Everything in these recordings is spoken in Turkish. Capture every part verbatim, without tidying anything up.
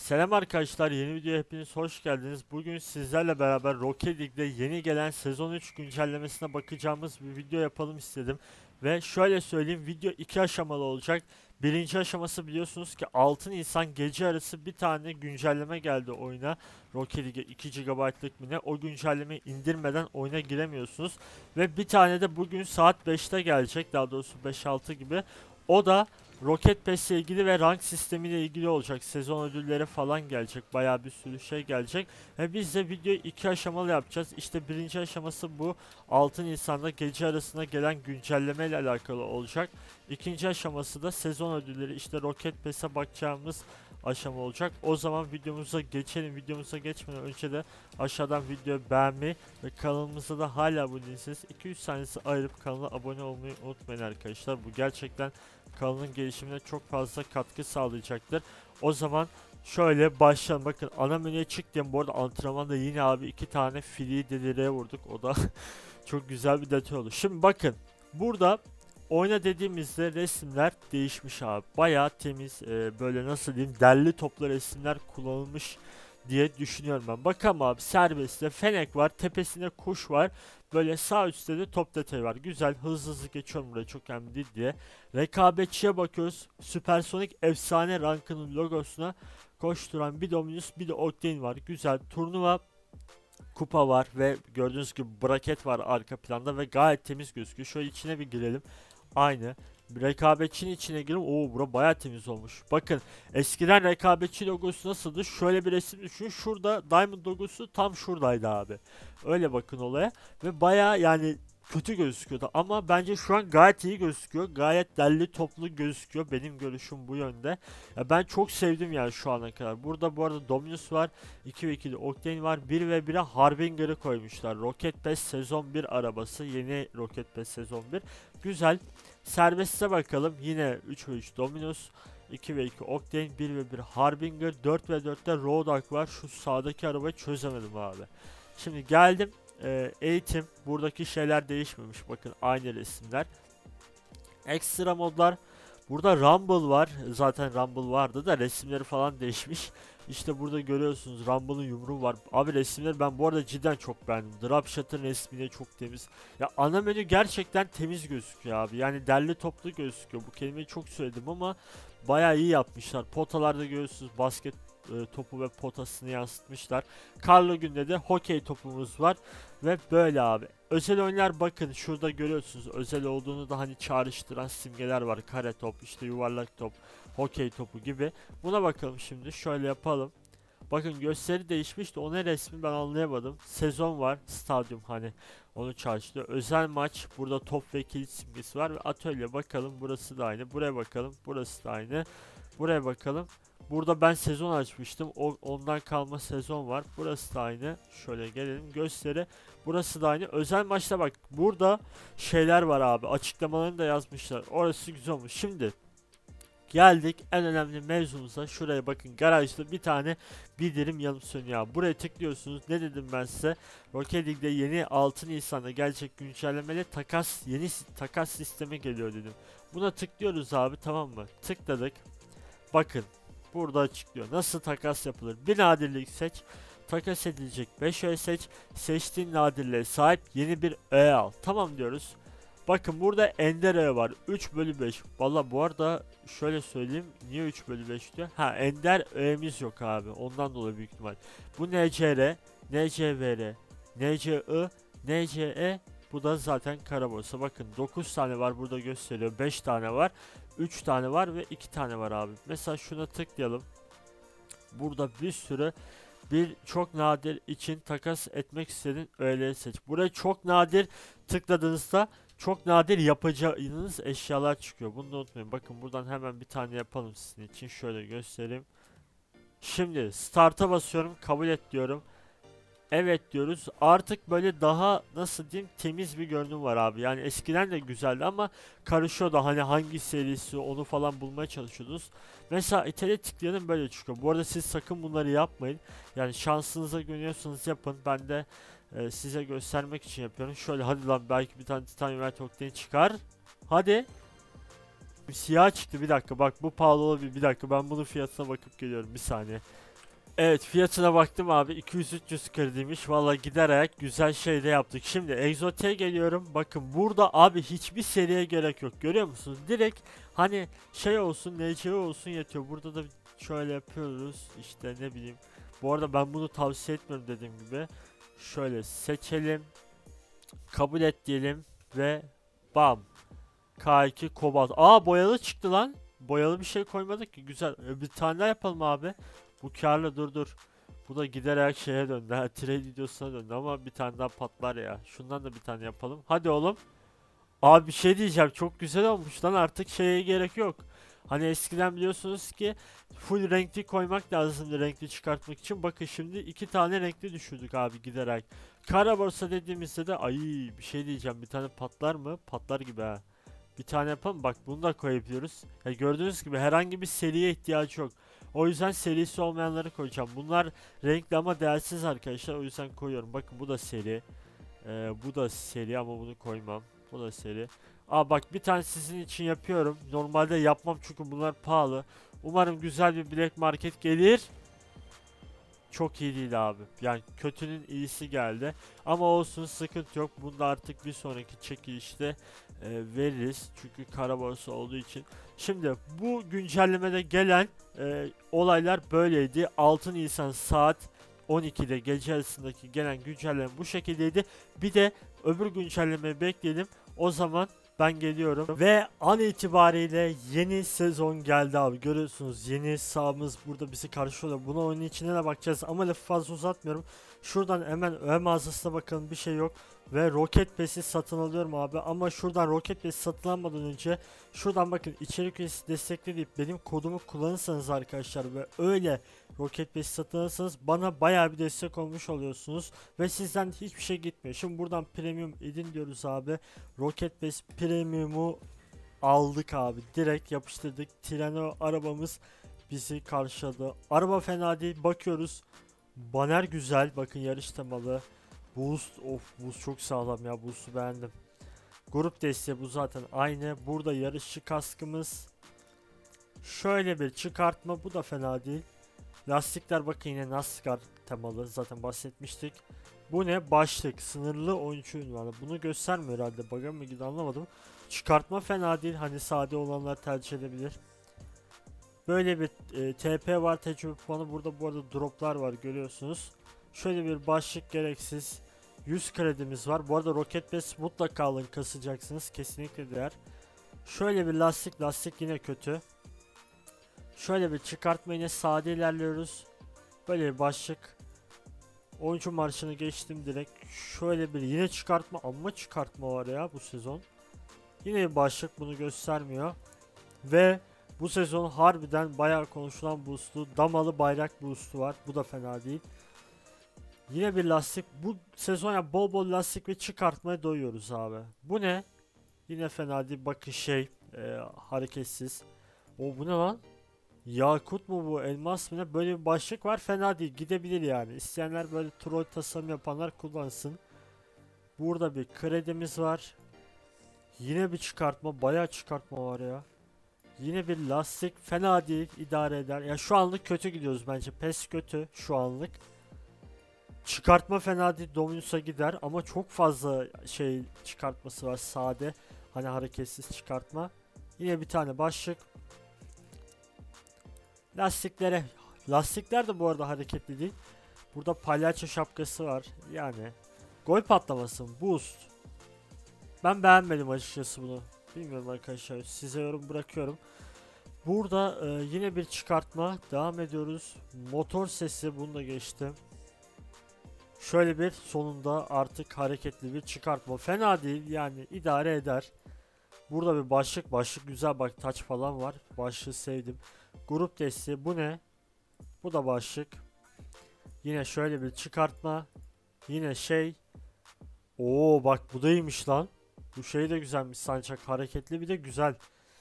Selam arkadaşlar, yeni videoya hepiniz hoş geldiniz. Bugün sizlerle beraber Rocket League'de yeni gelen sezon üç güncellemesine bakacağımız bir video yapalım istedim. Ve şöyle söyleyeyim, video iki aşamalı olacak. Birinci aşaması biliyorsunuz ki altı Nisan gece arası bir tane güncelleme geldi oyuna. Rocket League'e iki gigabaytlık mı ne, o güncellemeyi indirmeden oyuna giremiyorsunuz. Ve bir tane de bugün saat beşte gelecek, daha doğrusu beş altı gibi. O da Rocket Pass ile ilgili ve rank sistemiyle ilgili olacak. Sezon ödülleri falan gelecek. Bayağı bir sürü şey gelecek. Ve biz de videoyu iki aşamalı yapacağız. İşte birinci aşaması bu. altı Nisan'da gece arasında gelen güncelleme ile alakalı olacak. İkinci aşaması da sezon ödülleri. İşte Rocket Pass'e bakacağımız aşama olacak. O zaman videomuza geçelim. Videomuza geçmeden önce de aşağıdan videoyu beğenmeyi ve kanalımıza da hala abone değilseniz iki üç saniyesi ayırıp kanala abone olmayı unutmayın arkadaşlar. Bu gerçekten kanalın gelişimine çok fazla katkı sağlayacaktır. O zaman şöyle başlayalım. Bakın ana menüye çıktım. Bu arada antrenmanda yine abi iki tane free delireye vurduk. O da çok güzel bir detay oldu. Şimdi bakın burada oyna dediğimizde resimler değişmiş abi. Bayağı temiz, e, böyle nasıl diyeyim, derli toplu resimler kullanılmış diye düşünüyorum ben. Bakalım abi, serbestte fenek var, tepesinde kuş var. Böyle sağ üstte de top detayı var. Güzel, hızlı hızlı geçiyorum buraya, çok önemli değil diye. Rekabetçiye bakıyoruz. Süpersonik efsane rankının logosuna koşturan bir Dominus bir de Octane var. Güzel, turnuva kupa var ve gördüğünüz gibi braket var arka planda ve gayet temiz gözüküyor. Şöyle içine bir girelim. Aynı. Rekabetçinin içine girelim. Oo, bura bayağı temiz olmuş. Bakın, eskiden rekabetçi logosu nasıldı? Şöyle bir resim düşün. Şurada Diamond logosu tam şuradaydı abi. Öyle bakın olaya. Ve bayağı yani kötü gözüküyordu ama bence şu an gayet iyi gözüküyor. Gayet derli toplu gözüküyor. Benim görüşüm bu yönde. Ya ben çok sevdim yani şu ana kadar. Burada bu arada Dominus var. iki ve ikili Octane var. bir ve bire Harbinger'ı koymuşlar. Rocket Pass sezon bir arabası. Yeni Rocket Pass sezon bir. Güzel. Serbest'e bakalım. Yine üç ve üç Dominus. iki ve iki Octane. bir ve bir Harbinger. dört ve dörtte Rodak var. Şu sağdaki arabayı çözemedim abi. Şimdi geldim. Ee, eğitim. Buradaki şeyler değişmemiş. Bakın aynı resimler. Ekstra modlar. Burada Rumble var. Zaten Rumble vardı da resimleri falan değişmiş. İşte burada görüyorsunuz Rumble'ın yumruğu var. Abi resimleri ben bu arada cidden çok beğendim. Dropshot'ın resmi de çok temiz. Ya ana menü gerçekten temiz gözüküyor abi. Yani derli toplu gözüküyor. Bu kelimeyi çok söyledim ama bayağı iyi yapmışlar. Potalarda görüyorsunuz basket e, topu ve potasını yansıtmışlar. Karlı günde de hokey topumuz var. Ve böyle abi. Özel oyunlar, bakın şurada görüyorsunuz özel olduğunu da hani çağrıştıran simgeler var. Kare top, işte yuvarlak top, hokey topu gibi. Buna bakalım şimdi. Şöyle yapalım. Bakın gösteri değişmiş de o ne resmi ben anlayamadım. Sezon var, stadyum hani onu çağrıştırıyor. Özel maç, burada top ve kilit simgesi var ve atölye, bakalım burası da aynı. Buraya bakalım, burası da aynı. Buraya bakalım. Burada ben sezon açmıştım. O, ondan kalma sezon var. Burası da aynı. Şöyle gelelim. Gösteri. Burası da aynı. Özel maçta bak. Burada şeyler var abi. Açıklamalarını da yazmışlar. Orası güzel olmuş. Şimdi geldik en önemli mevzumuza. Şuraya bakın, garajda bir tane bildirim yanıp sönüyor. Buraya tıklıyorsunuz. Ne dedim ben size? Rocket League'de yeni altı Nisan'da gelecek güncellemeyle takas, yeni takas sistemi geliyor dedim. Buna tıklıyoruz abi, tamam mı? Tıkladık. Bakın burada açıklıyor. Nasıl takas yapılır? Bir nadirlik seç. Takas edilecek beş öğe seç. Seçtiğin nadirliğe sahip yeni bir öğe al. Tamam diyoruz. Bakın burada ender öğe var. üç bölü beş. Valla bu arada şöyle söyleyeyim. Niye üç bölü beş diyor? Ha, ender öğemiz yok abi. Ondan dolayı büyük ihtimal. Bu N C R, N C V R, N C I, N C E. Bu da zaten kara borsa. Bakın dokuz tane var burada gösteriyor. beş tane var. üç tane var ve iki tane var abi. Mesela şuna tıklayalım. Burada bir sürü, bir çok nadir için takas etmek istediğin öğeleri seç. Buraya çok nadir tıkladığınızda çok nadir yapacağınız eşyalar çıkıyor. Bunu da unutmayın. Bakın buradan hemen bir tane yapalım sizin için. Şöyle göstereyim. Şimdi start'a basıyorum. Kabul et diyorum. Evet diyoruz. Artık böyle daha nasıl diyeyim, temiz bir görünüm var abi. Yani eskiden de güzeldi ama karışıyor da, hani hangi serisi onu falan bulmaya çalışıyordunuz. Mesela itele tıklayalım, böyle çıkıyor. Bu arada siz sakın bunları yapmayın. Yani şansınıza güveniyorsanız yapın. Ben de e, size göstermek için yapıyorum. Şöyle hadi lan, belki bir tane Titanium White Octane çıkar. Hadi. Bir siyah çıktı, bir dakika, bak bu pahalı olabilir, bir dakika ben bunun fiyatına bakıp geliyorum bir saniye. Evet, fiyatına baktım abi, iki yüz üç yüz krediymiş. Valla gider ayak güzel şey de yaptık. Şimdi egzotiğe geliyorum. Bakın burada abi hiçbir seriye gerek yok. Görüyor musunuz? Direkt hani şey olsun, N C olsun yetiyor. Burada da şöyle yapıyoruz. İşte ne bileyim. Bu arada ben bunu tavsiye etmiyorum dediğim gibi. Şöyle seçelim. Kabul et diyelim ve bam. K iki kobalt. Aa, boyalı çıktı lan. Boyalı bir şey koymadık ki. Güzel. E, bir tane daha yapalım abi. Bu karlı, dur dur. Bu da giderek şeye döndü. Ha, trade videosuna döndü ama bir tane daha patlar ya. Şundan da bir tane yapalım. Hadi oğlum. Abi bir şey diyeceğim. Çok güzel olmuş lan. Artık şeye gerek yok. Hani eskiden biliyorsunuz ki full renkli koymak lazımdı renkli çıkartmak için. Bakın şimdi iki tane renkli düşürdük abi giderek. Kara borsa dediğimizde de ay bir şey diyeceğim. Bir tane patlar mı? Patlar gibi ha. Bir tane yapalım. Bak bunu da koyabiliyoruz. Ya gördüğünüz gibi herhangi bir seriye ihtiyacı yok. O yüzden serisi olmayanları koyacağım. Bunlar renkli ama değersiz arkadaşlar. O yüzden koyuyorum. Bakın bu da seri. Ee, bu da seri ama bunu koymam. Bu da seri. Aa bak, bir tane sizin için yapıyorum. Normalde yapmam çünkü bunlar pahalı. Umarım güzel bir Black Market gelir. Çok iyi değil abi. Yani kötünün iyisi geldi. Ama olsun, sıkıntı yok. Bunu da artık bir sonraki çekilişte e, veririz. Çünkü kara borsa olduğu için. Şimdi bu güncellemede gelen e, olaylar böyleydi. altı Nisan saat on ikide gece yarısındaki gelen güncelleme bu şekildeydi. Bir de öbür güncellemeyi bekleyelim. O zaman ben geliyorum ve an itibariyle yeni sezon geldi abi. Görüyorsunuz yeni sahamız burada bizi karşılıyor. Buna oyunun içine de bakacağız ama lafı fazla uzatmıyorum. Şuradan hemen öğe mağazasına bakalım, bir şey yok. Ve Rocket Pass'i satın alıyorum abi. Ama şuradan Rocket Pass'i satın almadan önce şuradan bakın, içerik üyesi destekli deyip benim kodumu kullanırsanız arkadaşlar ve öyle Rocket Pass'i satın alırsanız bana bayağı bir destek olmuş oluyorsunuz. Ve sizden hiçbir şey gitmiyor. Şimdi buradan premium edin diyoruz abi. Rocket Pass Premium'u aldık abi. Direkt yapıştırdık. Treno arabamız bizi karşıladı. Araba fena değil. Bakıyoruz. Banner güzel. Bakın yarış temalı. Boost. Of, boost çok sağlam ya. Boost'u beğendim. Grup desteği bu zaten aynı. Burada yarışçı kaskımız. Şöyle bir çıkartma. Bu da fena değil. Lastikler bakın yine NASCAR temalı. Zaten bahsetmiştik. Bu ne? Başlık. Sınırlı oyuncu ünvanı. Bunu göstermiyor herhalde. Bug'a mı gidiyor anlamadım. Çıkartma fena değil. Hani sade olanlar tercih edebilir. Böyle bir e, T P var. Tecrübe puanı. Burada bu arada droplar var görüyorsunuz. Şöyle bir başlık gereksiz. yüz kredimiz var. Bu arada Rocket Pass mutlaka alın, kasacaksınız. Kesinlikle değer. Şöyle bir lastik. Lastik yine kötü. Şöyle bir çıkartma, yine sade ilerliyoruz. Böyle bir başlık. Oyuncu marşını geçtim direkt. Şöyle bir yine çıkartma, amma çıkartma var ya bu sezon. Yine bir başlık, bunu göstermiyor. Ve bu sezon harbiden bayağı konuşulan boost'lu damalı bayrak boost'u var. Bu da fena değil. Yine bir lastik. Bu sezon ya bol bol lastik ve çıkartmaya doyuyoruz abi. Bu ne? Yine fena değil. Bakın şey e, hareketsiz. O bu ne lan? Yakut mu bu, elmas mı ne? Böyle bir başlık var, fena değil, gidebilir yani. İsteyenler, böyle troll tasarım yapanlar kullansın. Burada bir kredimiz var. Yine bir çıkartma, bayağı çıkartma var ya. Yine bir lastik, fena değil, idare eder. Ya şu anlık kötü gidiyoruz bence. Pes kötü şu anlık. Çıkartma fena değil, Dominus'a gider ama çok fazla şey çıkartması var, sade. Hani hareketsiz çıkartma. Yine bir tane başlık. Lastiklere, lastikler de bu arada hareketli değil. Burada palyaço şapkası var. Yani gol patlaması, boost. Ben beğenmedim açıkçası bunu. Bilmiyorum arkadaşlar. Size yorum bırakıyorum. Burada e, yine bir çıkartma. Devam ediyoruz. Motor sesi, bunu da geçtim. Şöyle bir sonunda artık hareketli bir çıkartma. Fena değil yani, idare eder. Burada bir başlık. Başlık güzel, bak taç falan var. Başlığı sevdim. Grup desteği, bu ne? Bu da başlık. Yine şöyle bir çıkartma. Yine şey. Oo bak, bu da iyiymiş lan. Bu şey de güzelmiş, sancak hareketli, bir de güzel.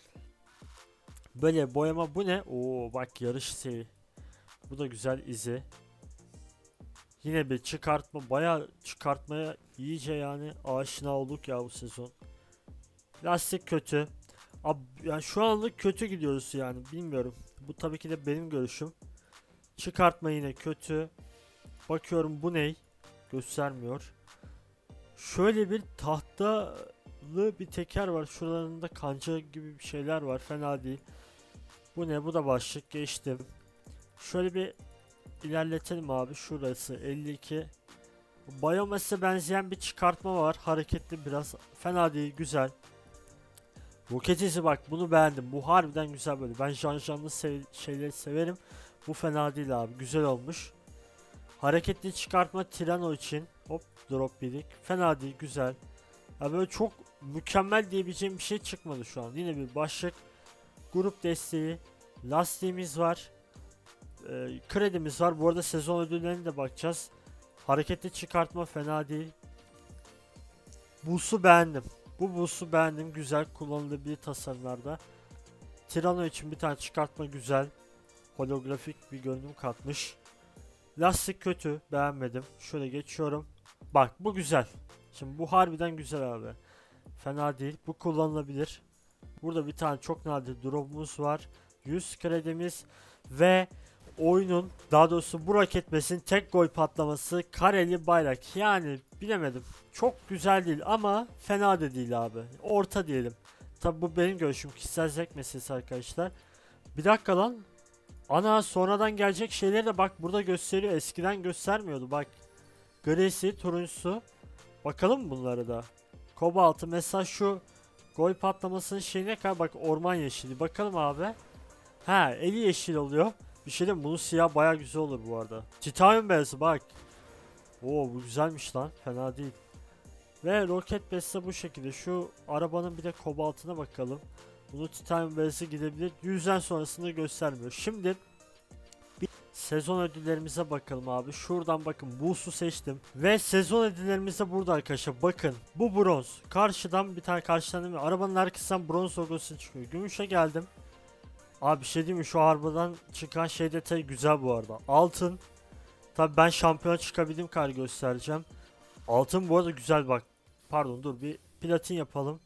Böyle boyama, bu ne? Oo bak, yarış şeyi. Bu da güzel, izi. Yine bir çıkartma, bayağı çıkartmaya iyice yani aşina olduk ya bu sezon. Lastik kötü. Abi yani şu anlık kötü gidiyoruz yani, bilmiyorum. Bu tabii ki de benim görüşüm. Çıkartma yine kötü. Bakıyorum bu ney? Göstermiyor. Şöyle bir tahtalı bir teker var. Şuralarında kanca gibi bir şeyler var. Fena değil. Bu ne? Bu da başlık. Geçtim. Şöyle bir ilerletelim abi. Şurası elli iki. Biomass'e benzeyen bir çıkartma var. Hareketli biraz. Fena değil. Güzel. Roket izi bak. Bunu beğendim. Bu harbiden güzel böyle. Ben jan janlı sev şeyleri severim. Bu fena değil abi. Güzel olmuş. Hareketli çıkartma Tirano için. Hop drop birik. Fena değil. Güzel. Ya böyle çok mükemmel diyebileceğim bir şey çıkmadı şu an. Yine bir başlık. Grup desteği. Lastiğimiz var. Ee, kredimiz var. Bu arada sezon ödüllerine de bakacağız. Hareketli çıkartma fena değil. Boost'u beğendim. Bu boost'u beğendim. Güzel kullanılabilir tasarımlarda. Tirano için bir tane çıkartma güzel. Holografik bir görünüm katmış. Lastik kötü. Beğenmedim. Şöyle geçiyorum. Bak bu güzel. Şimdi bu harbiden güzel abi. Fena değil. Bu kullanılabilir. Burada bir tane çok nadir drop'umuz var. yüz kredimiz ve oyunun, daha doğrusu bu raketmesin tek gol patlaması kareli bayrak. Yani bilemedim. Çok güzel değil ama fena da değil abi. Orta diyelim. Tabi bu benim görüşüm, kişisel zevk meselesi arkadaşlar. Bir dakika lan. Ana sonradan gelecek şeyleri de bak burada gösteriyor. Eskiden göstermiyordu bak. Grisi, turuncusu. Bakalım bunları da. Kobaltı mesela şu gol patlamasının şeyine kadar bak, orman yeşili. Bakalım abi. Ha, eli yeşil oluyor. Bir şey diyeyim, bunun siyah baya güzel olur bu arada. Titanium beyazı bak. Oo bu güzelmiş lan. Fena değil. Ve roket besi bu şekilde. Şu arabanın bir de kobaltına bakalım. Bunu titanium beyazı gidebilir. Yüzden sonrasını göstermiyor. Şimdi bir sezon ödüllerimize bakalım abi. Şuradan bakın, boost'u seçtim. Ve sezon ödüllerimiz de burada arkadaşlar. Bakın bu bronz. Karşıdan bir tane karşıdan değil mi? Arabanın arkasından bronz logosu çıkıyor. Gümüşe geldim. Abi bir şey diyeyim mi? Şu arabadan çıkan şey detayı güzel bu arada. Altın. Tabi ben şampiyon çıkabildiğim kadar göstereceğim. Altın bu arada güzel bak. Pardon dur, bir platin yapalım.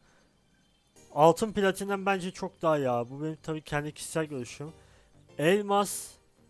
Altın platinden bence çok daha iyi abi. Bu benim tabii kendi kişisel görüşüm. Elmas.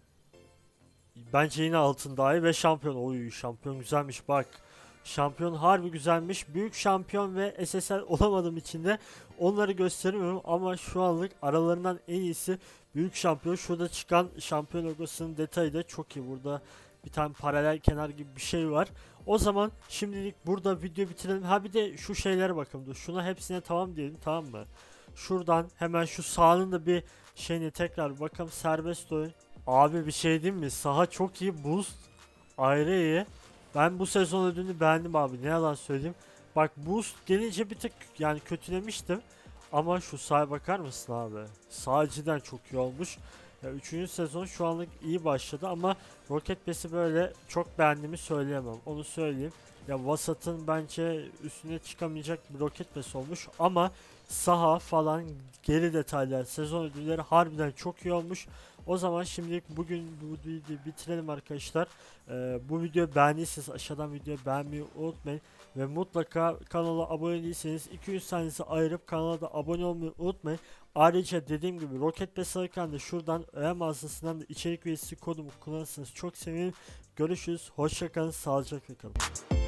Bence yine altın daha iyi ve şampiyon. Oy şampiyon güzelmiş bak. Şampiyon harbi güzelmiş. Büyük şampiyon ve S S L olamadığım için de onları göstermiyorum ama şu anlık aralarından en iyisi büyük şampiyon. Şurada çıkan şampiyon logosunun detayı da çok iyi. Burada bir tane paralel kenar gibi bir şey var. O zaman şimdilik burada video bitirelim. Ha bir de şu şeylere bakalım. Dur, şuna hepsine tamam diyelim, tamam mı? Şuradan hemen şu sahanın da bir şeyine tekrar bakalım. Serbest oyun. Abi bir şey diyeyim mi? Saha çok iyi. Boost ayrı iyi. Ben bu sezon ödülünü beğendim abi. Ne yalan söyleyeyim. Bak boost gelince bir tık yani kötülemiştim. Ama şu sahaya bakar mısın abi? Sağcıdan çok iyi olmuş. Ya üçüncü sezon şu anlık iyi başladı ama Rocket Pass'i böyle çok beğendiğimi söyleyemem. Onu söyleyeyim. Ya vasatın bence üstüne çıkamayacak bir Rocket Pass olmuş ama saha falan, geri detaylar, sezon ödülleri harbiden çok iyi olmuş. O zaman şimdilik bugün bu videoyu bitirelim arkadaşlar. Ee, bu videoyu beğendiyseniz aşağıdan videoyu beğenmeyi unutmayın. Ve mutlaka kanala abone değilseniz iki yüz saniyesi ayırıp kanala da abone olmayı unutmayın. Ayrıca dediğim gibi Rocket Pass alırken de şuradan öğe mağazasından da içerik üyesi kodumu kullanırsanız çok sevinirim. Görüşürüz. Hoşçakalın. Sağlıcakla kalın.